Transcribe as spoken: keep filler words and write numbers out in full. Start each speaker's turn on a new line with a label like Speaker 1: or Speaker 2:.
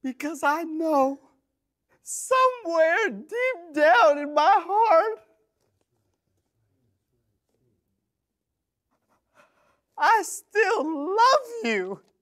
Speaker 1: because I know somewhere deep down in my heart, I still love you.